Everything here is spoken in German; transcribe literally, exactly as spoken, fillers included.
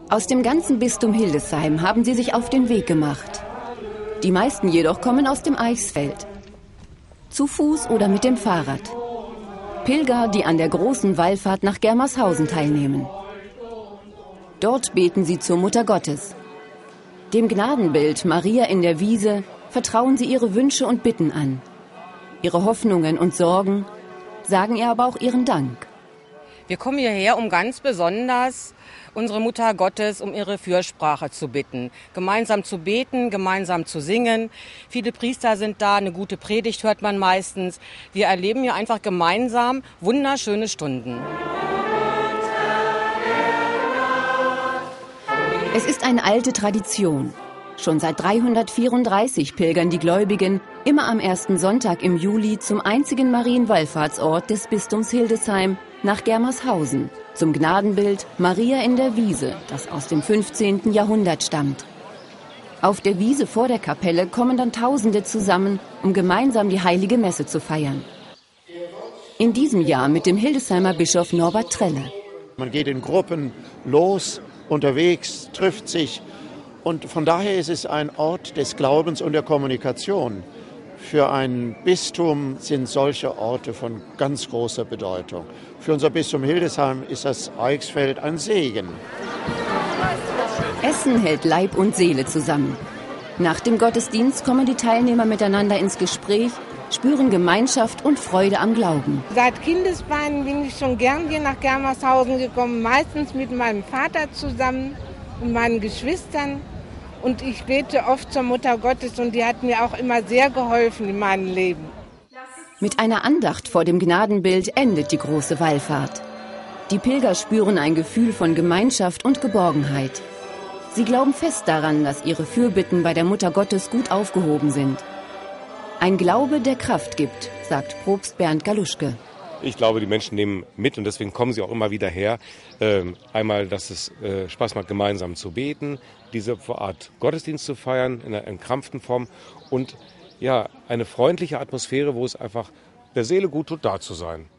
Aus dem ganzen Bistum Hildesheim haben sie sich auf den Weg gemacht. Die meisten jedoch kommen aus dem Eichsfeld. Zu Fuß oder mit dem Fahrrad. Pilger, die an der großen Wallfahrt nach Germershausen teilnehmen. Dort beten sie zur Mutter Gottes. Dem Gnadenbild Maria in der Wiese vertrauen sie ihre Wünsche und Bitten an. Ihre Hoffnungen und Sorgen, sagen ihr aber auch ihren Dank. Wir kommen hierher, um ganz besonders unsere Mutter Gottes um ihre Fürsprache zu bitten. Gemeinsam zu beten, gemeinsam zu singen. Viele Priester sind da, eine gute Predigt hört man meistens. Wir erleben hier einfach gemeinsam wunderschöne Stunden. Es ist eine alte Tradition. Schon seit dreihundertvierunddreißig pilgern die Gläubigen immer am ersten Sonntag im Juli zum einzigen Marienwallfahrtsort des Bistums Hildesheim nach Germershausen, zum Gnadenbild Maria in der Wiese, das aus dem fünfzehnten Jahrhundert stammt. Auf der Wiese vor der Kapelle kommen dann Tausende zusammen, um gemeinsam die heilige Messe zu feiern. In diesem Jahr mit dem Hildesheimer Bischof Norbert Trelle. Man geht in Gruppen los, unterwegs, trifft sich. Und von daher ist es ein Ort des Glaubens und der Kommunikation. Für ein Bistum sind solche Orte von ganz großer Bedeutung. Für unser Bistum Hildesheim ist das Eichsfeld ein Segen. Essen hält Leib und Seele zusammen. Nach dem Gottesdienst kommen die Teilnehmer miteinander ins Gespräch, spüren Gemeinschaft und Freude am Glauben. Seit Kindesbeinen bin ich schon gern hier nach Germershausen gekommen, meistens mit meinem Vater zusammen und meinen Geschwistern. Und ich bete oft zur Mutter Gottes und die hat mir auch immer sehr geholfen in meinem Leben. Mit einer Andacht vor dem Gnadenbild endet die große Wallfahrt. Die Pilger spüren ein Gefühl von Gemeinschaft und Geborgenheit. Sie glauben fest daran, dass ihre Fürbitten bei der Mutter Gottes gut aufgehoben sind. Ein Glaube, der Kraft gibt, sagt Propst Bernd Galuschke. Ich glaube, die Menschen nehmen mit und deswegen kommen sie auch immer wieder her. Ähm, einmal, dass es äh, Spaß macht, gemeinsam zu beten, diese Art Gottesdienst zu feiern in einer entkrampften Form und ja, eine freundliche Atmosphäre, wo es einfach der Seele gut tut, da zu sein.